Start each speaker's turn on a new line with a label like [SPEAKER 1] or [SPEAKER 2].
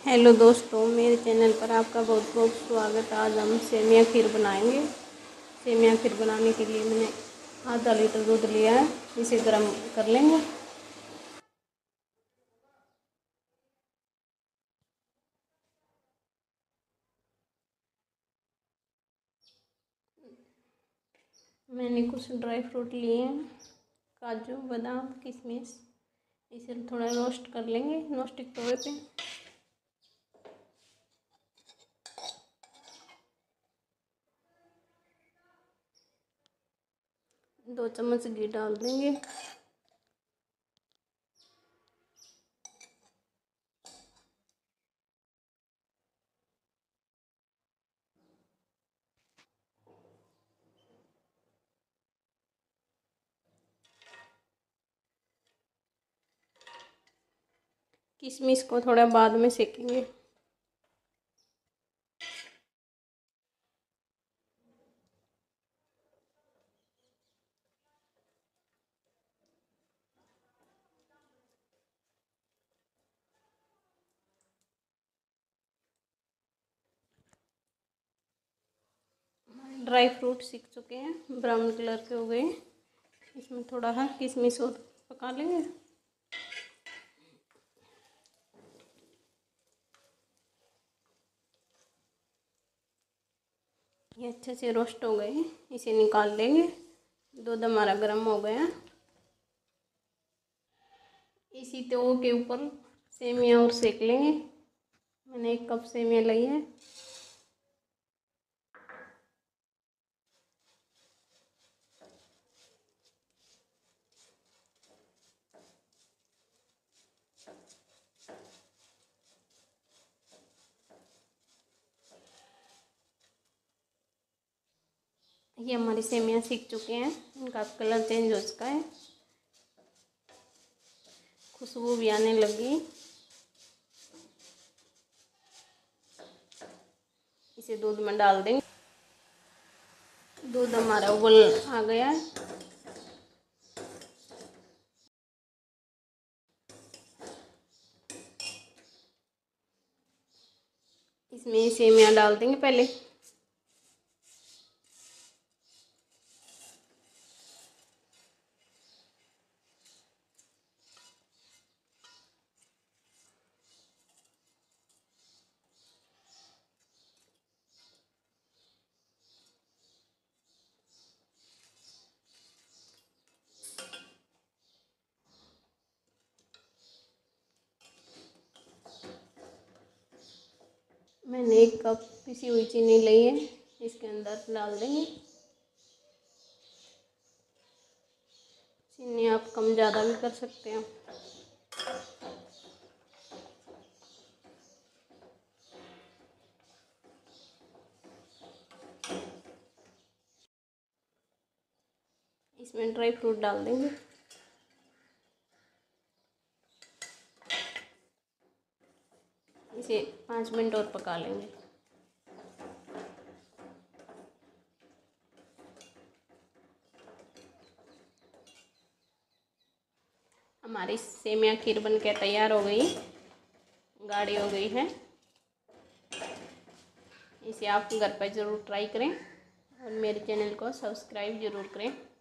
[SPEAKER 1] Hello दोस्तों, मेरे channel पर आपका बहुत बहुत स्वागत। आज हम सेमिया खीर बनाएंगे। सेमिया खीर बनाने के लिए मैंने आधा लीटर दूध लिया है, इसे गर्म कर लेंगे। मैंने कुछ ड्राई फ्रूट लिए हैं, काजू, बादाम, किशमिश। इसे थोड़ा रोस्ट कर लेंगे नॉनस्टिक तवे पे। 2 चम्मच घी डाल देंगे। किशमिश को थोड़ा बाद में सेकेंगे। ड्राई फ्रूट सीख चुके हैं, ब्राउन कलर के हो गए। इसमें थोड़ा किशमिश और पका लेंगे। ये अच्छे से रोस्ट हो गए, इसे निकाल लेंगे। दूध हमारा गर्म हो गया। इसी तवे के ऊपर सेमिया और सेक लेंगे। मैंने 1 कप सेमिया ली है। ये हमारी सेमिया सीख चुके हैं, इनका कलर चेंज हो चुका है, खुशबू भी आने लगी। इसे दूध में डाल देंगे। दूध हमारा उबल आ गया है। इसमें सेमिया डाल देंगे पहले। मैंने 1 कप पिसी हुई चीनी ली है, इसके अंदर डाल देंगे। चीनी आप कम ज़्यादा भी कर सकते हैं। इसमें ड्राई फ्रूट डाल देंगे। इसे 5 मिनट और पका लेंगे। हमारी सेमिया खीर बनके तैयार हो गई, गाढ़ी हो गई है। इसे आप घर पर ज़रूर ट्राई करें और मेरे चैनल को सब्सक्राइब ज़रूर करें।